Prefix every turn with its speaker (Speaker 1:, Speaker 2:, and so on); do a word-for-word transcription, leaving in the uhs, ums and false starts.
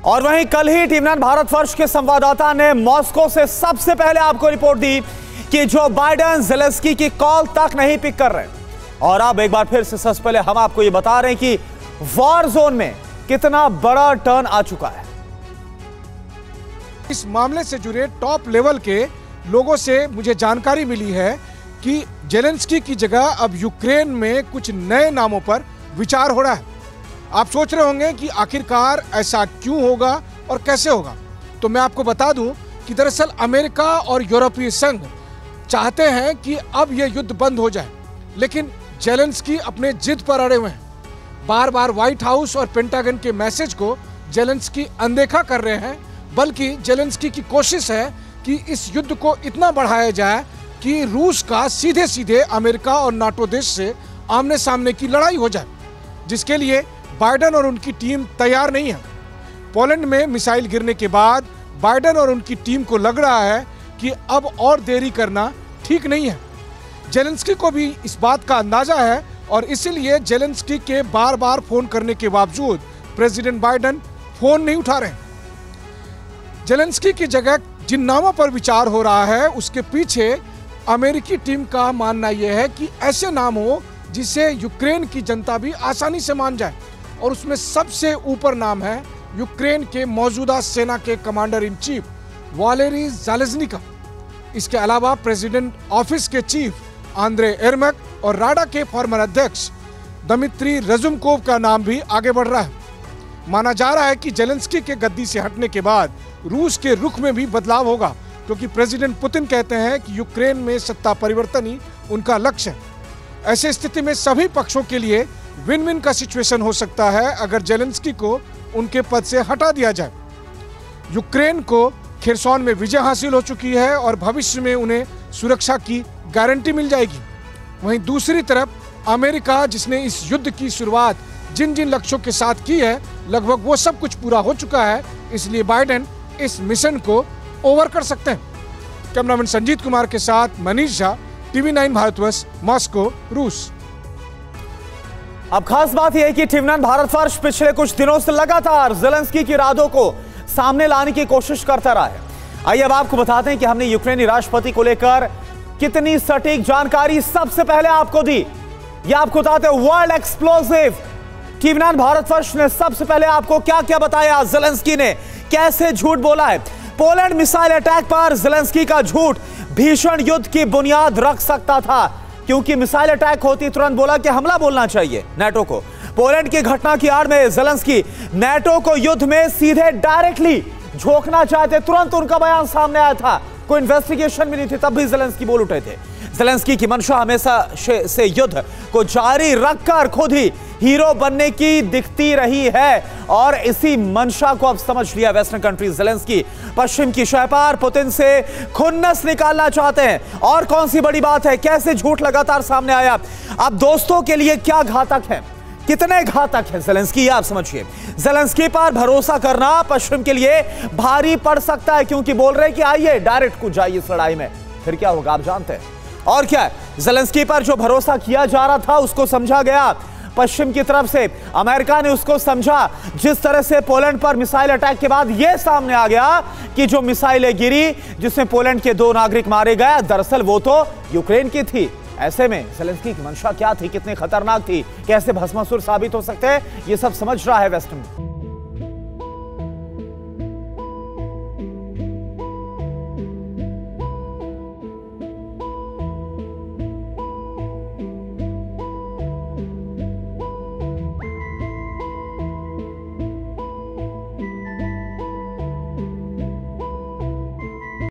Speaker 1: और वहीं कल ही टीवी नाइन भारत फर्स्ट के संवाददाता ने मॉस्को से सबसे पहले आपको रिपोर्ट दी कि जो बाइडेन ज़ेलेंस्की की कॉल तक नहीं पिक कर रहे। और अब एक बार फिर से सबसे पहले हम आपको ये बता रहे हैं कि वॉर जोन में कितना बड़ा टर्न आ चुका है।
Speaker 2: इस मामले से जुड़े टॉप लेवल के लोगों से मुझे जानकारी मिली है कि ज़ेलेंस्की की जगह अब यूक्रेन में कुछ नए नामों पर विचार हो रहा है। आप सोच रहे होंगे कि आखिरकार ऐसा क्यों होगा और कैसे होगा, तो मैं आपको बता दूं कि दरअसल अमेरिका और यूरोपीय संघ चाहते हैं कि अब यह युद्ध बंद हो जाए, लेकिन ज़ेलेंस्की अपने जिद पर अड़े हुए हैं। बार बार व्हाइट हाउस और पेंटागन के मैसेज को ज़ेलेंस्की अनदेखा कर रहे हैं, बल्कि ज़ेलेंस्की की कोशिश है कि इस युद्ध को इतना बढ़ाया जाए कि रूस का सीधे सीधे अमेरिका और नाटो देश से आमने सामने की लड़ाई हो जाए, जिसके लिए बाइडेन और उनकी टीम तैयार नहीं है। पोलैंड में मिसाइल गिरने के बाद बाइडेन और उनकी टीम को लग रहा है कि अब और देरी करना ठीक नहीं है। ज़ेलेंस्की को भी इस बात का अंदाजा है और इसीलिए ज़ेलेंस्की के बार बार फोन करने के बावजूद प्रेसिडेंट बाइडेन फोन नहीं उठा रहे। ज़ेलेंस्की की जगह जिन नामों पर विचार हो रहा है उसके पीछे अमेरिकी टीम का मानना यह है कि ऐसे नाम हो जिसे यूक्रेन की जनता भी आसानी से मान जाए, और उसमें सबसे ऊपर नाम है यूक्रेन के मौजूदा सेना के commander in chief Valery Zaluzhnyi का। इसके अलावा प्रेसिडेंट ऑफिस के चीफ आंद्रे एरमक और राडा के फॉर्मर अध्यक्ष दमित्री रजुमकोव का नाम भी आगे बढ़ रहा है। माना जा रहा है कि ज़ेलेंस्की के गद्दी से हटने के बाद रूस के रुख में भी बदलाव होगा, क्योंकि प्रेसिडेंट पुतिन कहते हैं कि यूक्रेन में सत्ता परिवर्तन ही उनका लक्ष्य है। ऐसे स्थिति में सभी पक्षों के लिए विन विन का सिचुएशन हो सकता है अगर ज़ेलेंस्की को उनके पद से हटा दिया जाए। यूक्रेन को खेरसॉन में विजय हासिल हो चुकी है और भविष्य में उन्हें सुरक्षा की गारंटी मिल जाएगी। वहीं दूसरी तरफ अमेरिका, जिसने इस युद्ध की शुरुआत जिन जिन लक्ष्यों के साथ की है, लगभग वो सब कुछ पूरा हो चुका है, इसलिए बाइडेन इस मिशन को ओवर कर सकते हैं। कैमरामैन संजीत कुमार के साथ Manish Jha, TV nine Bharatvarsh, Moscow, रूस।
Speaker 1: अब खास बात यह है कि टीवी नाइन भारत फर्स्ट पिछले कुछ दिनों से लगातार ज़ेलेंस्की के इरादों को सामने लाने की कोशिश करता रहा है। आइए अब आपको बताते हैं कि हमने यूक्रेनी राष्ट्रपति को लेकर कितनी सटीक जानकारी सबसे पहले आपको दी। ये आपको बताते हैं world explosive TV nine Bharat first ने सबसे पहले आपको क्या क्या बताया, ज़ेलेंस्की ने कैसे झूठ बोला है। पोलैंड मिसाइल अटैक पर ज़ेलेंस्की का झूठ भीषण युद्ध की बुनियाद रख सकता था, क्योंकि मिसाइल अटैक होती तुरंत बोला कि हमला बोलना चाहिए नेटो को। पोलैंड की घटना की आड़ में ज़ेलेंस्की नेटो को युद्ध में सीधे डायरेक्टली झोंकना चाहते, तुरंत उनका बयान सामने आया था। कोई इन्वेस्टिगेशन भी नहीं थी, तब भी ज़ेलेंस्की बोल उठे थे। ज़ेलेंस्की की मंशा हमेशा से युद्ध को जारी रखकर खुद ही हीरो बनने की दिखती रही है, और इसी मंशा को अब समझ लिया वेस्टर्न कंट्रीज। ज़ेलेंस्की पश्चिम की शहपार पुतिन से खुन्नस निकालना चाहते हैं। और कौन सी बड़ी बात है, कैसे झूठ लगातार सामने आया। अब दोस्तों के लिए क्या घातक है, कितने घातक है ज़ेलेंस्की, आप समझिए। ज़ेलेंस्की पर भरोसा करना पश्चिम के लिए भारी पड़ सकता है, क्योंकि बोल रहे हैं कि आइए डायरेक्ट कूद जाइए इस लड़ाई में, फिर क्या होगा आप जानते हैं। और क्या है, ज़ेलेंस्की पर जो भरोसा किया जा रहा था उसको समझा गया पश्चिम की तरफ से, अमेरिका ने उसको समझा। जिस तरह से पोलैंड पर मिसाइल अटैक के बाद यह सामने आ गया कि जो मिसाइलें गिरी जिसमें पोलैंड के दो नागरिक मारे गए, दरअसल वो तो यूक्रेन की थी। ऐसे में ज़ेलेंस्की की मंशा क्या थी, कितनी खतरनाक थी, कैसे भस्मासुर साबित हो सकते हैं, ये सब समझ रहा है वेस्टर्न।